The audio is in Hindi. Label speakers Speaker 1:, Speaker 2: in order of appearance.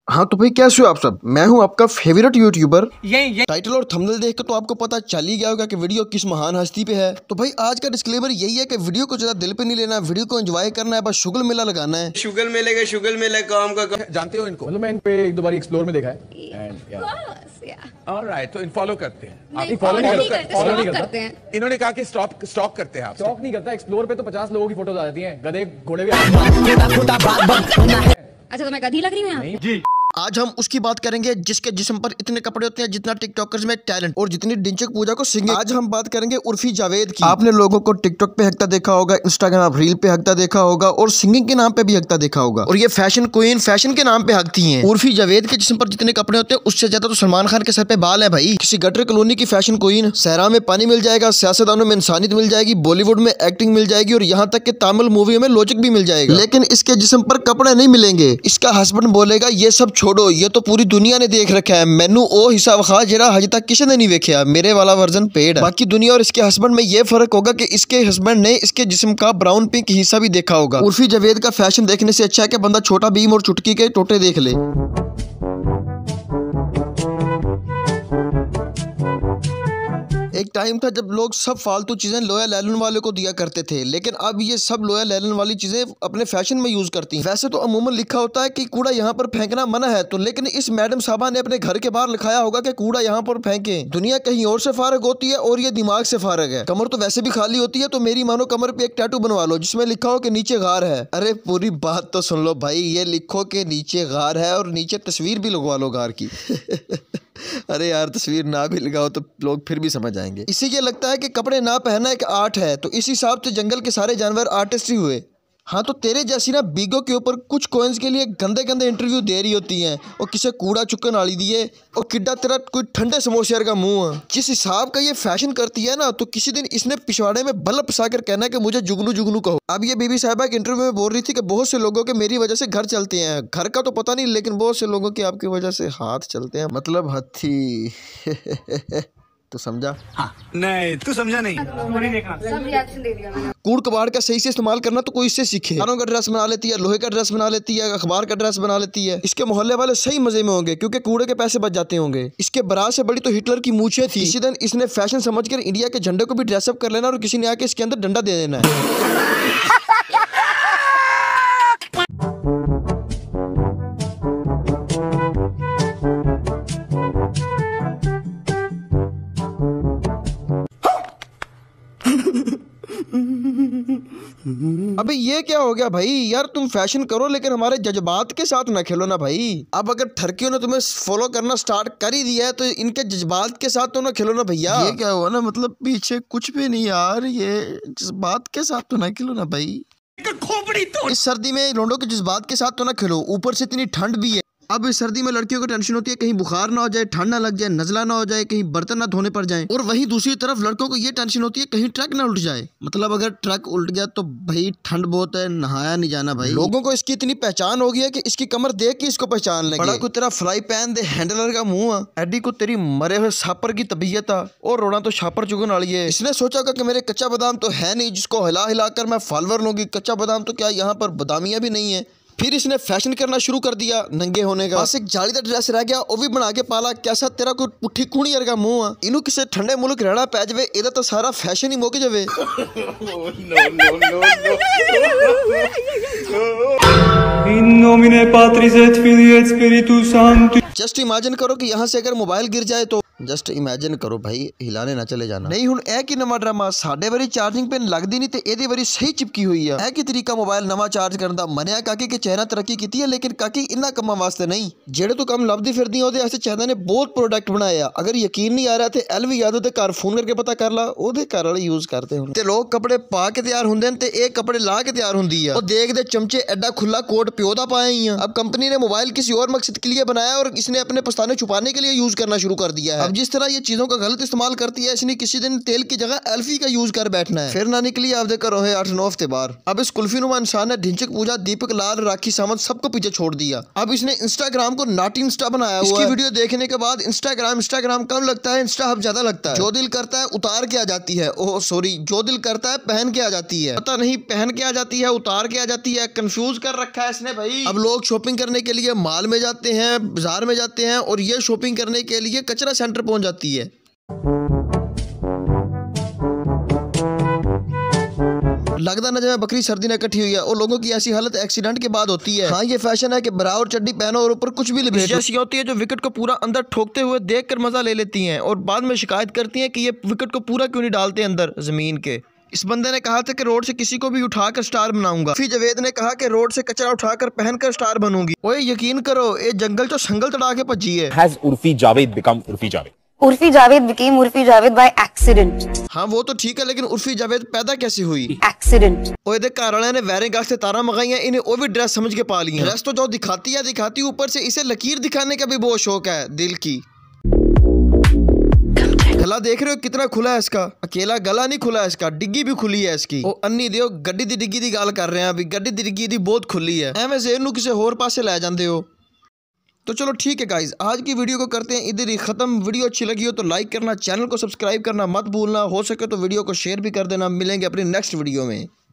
Speaker 1: हाँ तो भाई कैसे हो आप सब। मैं हूँ आपका फेवरेट यूट्यूबर।
Speaker 2: ये
Speaker 1: टाइटल और थंबनेल देख के तो आपको पता चल ही गया होगा कि वीडियो किस महान हस्ती पे है। तो भाई आज का डिस्क्लेमर यही है कि वीडियो को ज्यादा दिल पे नहीं लेना, वीडियो को एंजॉय करना है, बस शुगल मेला लगाना है।
Speaker 3: शुगल मेले काम का
Speaker 4: जानते हो इनको? मतलब मैं इन पे एक दो बार एक्सप्लोर में देखा है। ऑलराइट, तो इन फॉलो करते हैं। आप फॉलो नहीं करते हैं। इन्होंने कहा कि स्टॉक करते हैं। आप स्टॉक नहीं करता। एक्सप्लोर पे तो 50 लोगों की फोटोज आ जाती हैं, गधे घोड़े भी
Speaker 5: अच्छा तो मैं गधी लग रही हूँ यहाँ?
Speaker 4: जी।
Speaker 1: आज हम उसकी बात करेंगे जिसके जिस्म पर इतने कपड़े होते हैं जितना टिकटॉकर्स में टैलेंट और जितनी डिंचक पूजा को सिंगे। आज हम बात करेंगे उर्फी जावेद की। आपने लोगों को टिकटॉक पे हकता देखा होगा, इंस्टाग्राम रील पे हकता देखा होगा और सिंगिंग के नाम पे भी हकता देखा होगा। और ये फैशन क्वीन फैशन के नाम पे हकती हैं। उर्फी जावेद के जिस्म पर जितने कपड़े होते हैं उससे ज्यादा तो सलमान खान के सर पे बाल है भाई। किसी गटर कॉलोनी की फैशन क्वीन। सहरा में पानी मिल जाएगा, सियासतदानों में इंसानियत मिल जाएगी, बॉलीवुड में एक्टिंग मिल जाएगी और यहाँ तक कि तमिल मूवी में लॉजिक भी मिल जाएगा। लेकिन इसके जिस्म पर कपड़े नहीं मिलेंगे। इसका हस्बैंड बोलेगा ये सब छोड़ो, ये तो पूरी दुनिया ने देख रखा है, मैनू ओ हिस्सा वखा जरा हजे तक किसी ने नहीं देखा, मेरे वाला वर्जन पेड है। बाकी दुनिया और इसके हस्बैंड में ये फर्क होगा कि इसके हस्बैंड ने इसके जिस्म का ब्राउन पिंक हिस्सा भी देखा होगा। उर्फी जावेद का फैशन देखने से अच्छा है कि बंदा छोटा भीम और चुटकी के टोटे देख ले। एक टाइम था जब लोग सब फालतू चीजें लोया लैलन वाले को दिया करते थे, लेकिन अब ये सब लोया लैलन वाली चीजें अपने फैशन में यूज करती हैं। वैसे तो अमूमन लिखा होता है कि कूड़ा यहाँ पर फेंकना मना है, तो लेकिन इस मैडम साहबा ने अपने घर के बाहर लिखाया होगा कि कूड़ा यहाँ पर फेंकें। दुनिया कहीं और से फारग होती है और ये दिमाग से फारग है। कमर तो वैसे भी खाली होती है, तो मेरी मानो कमर पे एक टैटू बनवा लो जिसमें लिखा हो कि नीचे गार है। अरे पूरी बात तो सुन लो भाई, ये लिखो कि नीचे गार है और नीचे तस्वीर भी लगवा लो गार की। अरे यार तस्वीर ना भी लगाओ तो लोग फिर भी समझ आएंगे। इसी ये लगता है कि कपड़े ना पहनना एक आर्ट है, तो इस हिसाब से जंगल के सारे जानवर आर्टिस्ट ही हुए। हाँ तो तेरे जैसी ना बीगो के ऊपर कुछ कॉइन्स के लिए गंदे गंदे इंटरव्यू दे रही होती हैं और किसे कूड़ा चुक्कन आली दिए और किड्डा तेरा कोई ठंडे समोसे का मुंह है। जिस हिसाब का ये फैशन करती है ना, तो किसी दिन इसने पिछवाड़े में बल्ब फंसा कर कहना है कि मुझे जुगनू जुगनू कहो। अब ये बीबी साहिबा के इंटरव्यू में बोल रही थी कि बहुत से लोगों के मेरी वजह से घर चलते हैं। घर का तो पता नहीं, लेकिन बहुत से लोगों के आपकी वजह से हाथ चलते हैं, मतलब हथी। तो समझा?
Speaker 2: हाँ नहीं तू समझा नहीं।
Speaker 5: सब रिएक्शन दे दिया मैंने।
Speaker 1: कूड़ कबाड़ का सही से इस्तेमाल करना तो कोई इससे सीखे। कानों का ड्रेस बना लेती है, लोहे का ड्रेस बना लेती है, अखबार का ड्रेस बना लेती है। इसके मोहल्ले वाले सही मजे में होंगे क्योंकि कूड़े के पैसे बच जाते होंगे। इसके बरा से बड़ी तो हिटलर की मूछें थी। इसी दिन इसने फैशन समझकर इंडिया के झंडे को भी ड्रेसअप कर लेना और किसी ने आके इसके अंदर डंडा दे देना है। अबे ये क्या हो गया भाई, यार तुम फैशन करो लेकिन हमारे जज्बात के साथ ना खेलो ना भाई। अब अगर ठरकियों ने तुम्हें फॉलो करना स्टार्ट कर ही दिया है तो इनके जज्बात के साथ तो ना खेलो ना भैया। ये क्या हुआ ना, मतलब पीछे कुछ भी नहीं यार, ये जज्बात के साथ तो ना खेलो ना भाई।
Speaker 2: खोपड़ी तो
Speaker 1: इस सर्दी में लोगों के जज्बात के साथ तो ना खेलो, ऊपर से इतनी ठंड भी है। अब इस सर्दी में लड़कियों को टेंशन होती है कहीं बुखार ना हो जाए, ठंड ना लग जाए, नजला ना हो जाए, कहीं बर्तन ना धोने पड़ जाए। और वहीं दूसरी तरफ लड़कों को ये टेंशन होती है कहीं ट्रक ना उल्ट जाए। मतलब अगर ट्रक उल्ट गया तो भाई ठंड बहुत है, नहाया नहीं जाना भाई। लोगों को इसकी इतनी पहचान हो गई है कि इसकी कमर देख के इसको पहचान लगे। बड़ा को तेरा फ्राई पैन दे हैंडलर का मुंह है, एडी को तेरी मरे हुए छापर की तबीयत है और रोना तो छापर चुगन वाली है। इसने सोचा कि मेरे कच्चा बादाम तो है नहीं जिसको हिला हिलाकर मैं फॉलोवर लूंगी। कच्चा बादाम तो क्या, यहाँ पर बादामियां भी नहीं है। फिर इसने फैशन करना शुरू कर दिया नंगे होने का। बस एक जालीदार ड्रेस रह गया, वो भी बना के पाला। कैसा तेरा कोई पुट्ठी खूनी वर्गा मुंह है। इनू किसे ठंडे मुल्क रहना पै जावे, एदा तो सारा फैशन ही मुक जावे।
Speaker 6: In nomine Patris et Filii et Spiritus Sancti।
Speaker 1: Just imagine करो कि यहाँ से अगर मोबाइल गिर जाए तो, जस्ट इमेजिन करो भाई, हिलाने ना चले जाना। नहीं हुन ए की नवा ड्रामा, साडे वारी चार्जिंग पिन लगदी नहीं ते एदी वारी सही चिपकी हुई है। ए की तरीका मोबाइल नवा चार्ज करन दा। मनिया काकी के चैना तरक्की कीती है लेकिन काकी इन्ना कम्मा वास्ते नहीं। जेड़े तो कम लभदी फिरदी ओदे वास्ते चैना ने बहुत प्रोडक्ट बनाए। अगर यकीन नहीं आ रहा ते एलवी यादव दे घर फोन करके पता कर ला, ओदे घर वाले यूज करते हुण। ते लोग कपड़े पा के तैयार हुंदे ने ते ए कपड़े ला के तैयार हुंदी है। और देख दे चमचे एडा खुला कोट प्यो दा पाए ही। अब कंपनी ने मोबाइल किसी और मकसद के लिए बनाया और इसने अपने पछताने छुपाने के लिए यूज करना शुरू कर दिया है। अब जिस तरह ये चीजों का गलत इस्तेमाल करती है, इसने किसी दिन तेल की जगह एल्फी का यूज कर बैठना है, फिर ना निकली आप देखकर रहे 8-9 हफ्ते बार। अब इस कुल्फी नुमा इंसान ने ढिंचक पूजा, दीपक लाल, राखी सावंत सबको पीछे छोड़ दिया। अब इसने इंस्टाग्राम को नाटी इंस्टा बनाया हुआ है। इसकी वीडियो देखने के बाद इंस्टाग्राम कम लगता है, इंस्टा हब ज्यादा लगता है। जो दिल करता है उतार के आ जाती है, ओह सॉरी, जो दिल करता है पहन के आ जाती है। पता नहीं पहन के आ जाती है, उतार के आ जाती है, कंफ्यूज कर रखा है इसने भाई। अब लोग शॉपिंग करने के लिए मॉल में जाते हैं, बाजार में जाते हैं, और ये शॉपिंग करने के लिए कचरा सेंटर पहुंच जाती है। लगता न जब बकरी सर्दी ने इकट्ठी हुई है, और लोगों की ऐसी हालत एक्सीडेंट के बाद होती है। हाँ, ये फैशन है कि ब्रा और चड्डी पहनो और ऊपर कुछ भी लपेटो। ऐसी होती है जो विकेट को पूरा अंदर ठोकते हुए देखकर मजा ले लेती हैं और बाद में शिकायत करती हैं कि ये विकेट को पूरा क्यों नहीं डालते अंदर जमीन के। इस बंदे ने कहा था कि रोड से किसी को भी उठाकर स्टार बनाऊंगा। फिर जवेद ने कहा कि रोड से कचरा उठाकर पहनकर स्टार बनूंगी। ओए यकीन करो, ये जंगल जो संगल तड़ा के भजी है।
Speaker 7: Has Urfi Javed become Urfi Javed?
Speaker 5: Urfi Javed became Urfi Javed by accident.
Speaker 1: हाँ वो तो ठीक है, लेकिन उर्फी जावेद पैदा कैसे हुई?
Speaker 5: Accident.
Speaker 1: ओए देख, घर वाले ने वैरिंग से तारा मंगाई है, इन्हें वो भी ड्रेस समझ के पा ली है। ड्रेस तो जो दिखाती, ऊपर से इसे लकीर दिखाने का भी बहुत शौक है दिल की। गला देख रहे हो कितना खुला है इसका? अकेला गला नहीं खुला है इसका, डिग्गी भी खुली है इसकी। ओ अन्नी दियो, गड्डी दी डिग्गी दी गल कर रहे हैं अभी, गड्डी दी डिग्गी दी बहुत खुली है। एवं ज़ेन नू किसी होर पासे ले जाते हो। तो चलो ठीक है गाइज, आज की वीडियो को करते हैं इधर ही खत्म। वीडियो अच्छी लगी हो तो लाइक करना, चैनल को सब्सक्राइब करना मत भूलना, हो सके तो वीडियो को शेयर भी कर देना। मिलेंगे अपनी नेक्स्ट वीडियो में।